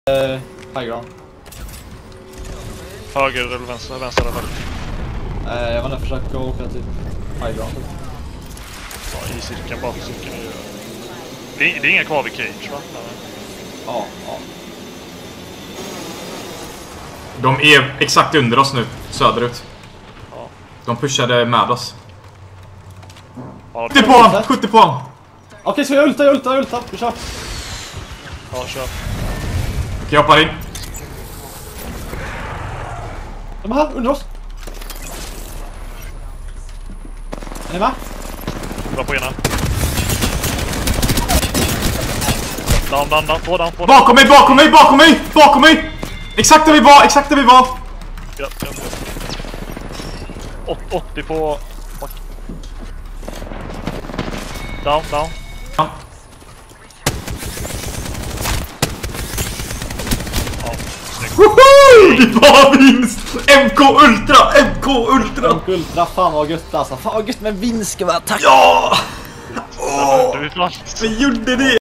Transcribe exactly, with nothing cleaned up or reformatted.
Eh, high ground. Höger eller vänster, vänster eller höger? Eh, jag var nära försöka åka till high ground. Ja, i cirkeln, bara cirkeln. Det är, det är inga kvar vid cage, va? Ja, ja. De är exakt under oss nu, söderut. Ja. De pushade med oss. Ja, sjuttio på honom! sjuttio på honom! Okej, så jag ultar, jag ultar, jag ultar. Vi kör. Ja, kör. Okej, jag hoppar in. De är här, under oss. Är ni med? Bra på ena. Down, down, down, på, down, på. Bakom mig, bakom mig, bakom mig, bakom mig! Exakt där vi var, exakt där vi var! Ja, ja, ja. åttio på... Down, down. Ja. Ja, snyggt. Woho! Det var vinst! M K Ultra, M K Ultra! M K Ultra, fan vad gött alltså. Fan vad gött med vinst ska vara, tack! Ja! Oh. Du är fan. Vi gjorde det!